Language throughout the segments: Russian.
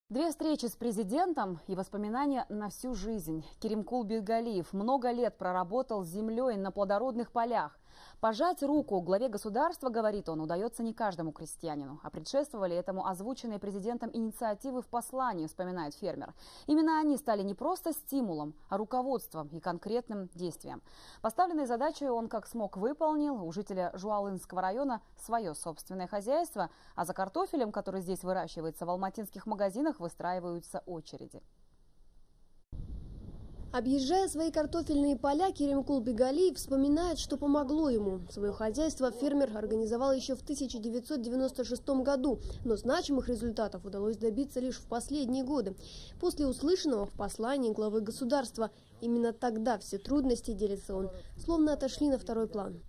Две встречи с президентом и воспоминания на всю жизнь. Керимкул Бегалиев много лет проработал с землей на плодородных полях. Пожать руку главе государства, говорит он, удается не каждому крестьянину. А предшествовали этому озвученные президентом инициативы в послании, вспоминает фермер. Именно они стали не просто стимулом, а руководством и конкретным действием. Поставленные задачи он как смог выполнил. У жителя Жуалынского района свое собственное хозяйство, а за картофелем, который здесь выращивается в алматинских магазинах, выстраиваются очереди. Объезжая свои картофельные поля, Керимкул Бегалиев вспоминает, что помогло ему. Свое хозяйство фермер организовал еще в 1996 году, но значимых результатов удалось добиться лишь в последние годы. После услышанного в послании главы государства, именно тогда все трудности, делится он, словно отошли на второй план.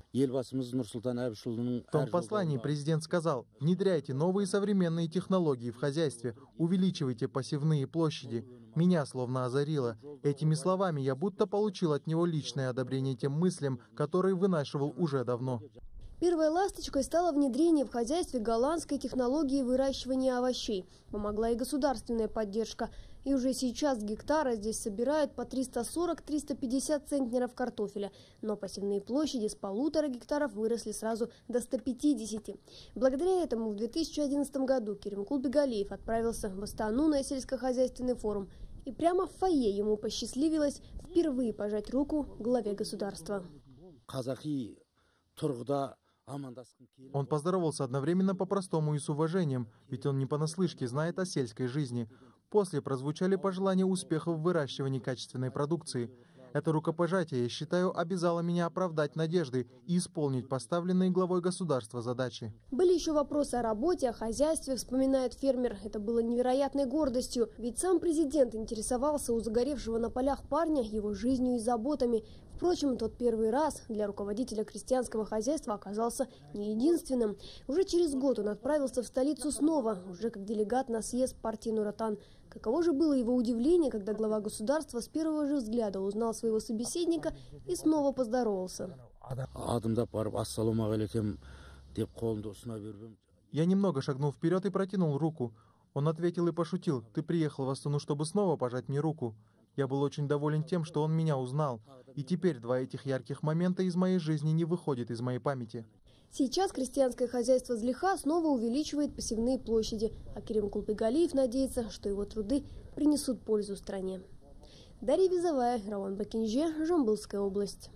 В том послании президент сказал: внедряйте новые современные технологии в хозяйстве, увеличивайте посевные площади. Меня словно озарило. Этими словами я будто получил от него личное одобрение тем мыслям, которые вынашивал уже давно. Первой ласточкой стало внедрение в хозяйстве голландской технологии выращивания овощей. Помогла и государственная поддержка. И уже сейчас с гектара здесь собирают по 340-350 центнеров картофеля. Но посевные площади с 1,5 гектаров выросли сразу до 150. Благодаря этому в 2011 году Керимкул Бегалиев отправился в Астану на сельскохозяйственный форум. И прямо в фойе ему посчастливилось впервые пожать руку главе государства. Он поздоровался одновременно по-простому и с уважением, ведь он не понаслышке знает о сельской жизни. После прозвучали пожелания успехов в выращивании качественной продукции. Это рукопожатие, я считаю, обязало меня оправдать надежды и исполнить поставленные главой государства задачи. Были еще вопросы о работе, о хозяйстве, вспоминает фермер. Это было невероятной гордостью, ведь сам президент интересовался у загоревшего на полях парня его жизнью и заботами. Впрочем, тот первый раз для руководителя крестьянского хозяйства оказался не единственным. Уже через год он отправился в столицу снова, уже как делегат на съезд партии Нур-Отан. Каково же было его удивление, когда глава государства с первого же взгляда узнал своего собеседника и снова поздоровался. Я немного шагнул вперед и протянул руку. Он ответил и пошутил: «Ты приехал в Астану, чтобы снова пожать мне руку». Я был очень доволен тем, что он меня узнал. И теперь два этих ярких момента из моей жизни не выходят из моей памяти. Сейчас крестьянское хозяйство Злиха снова увеличивает посевные площади, а Керимкул Бегалиев надеется, что его труды принесут пользу стране. Дарья Визовая, Рауан Бакинже, Жамбылская область.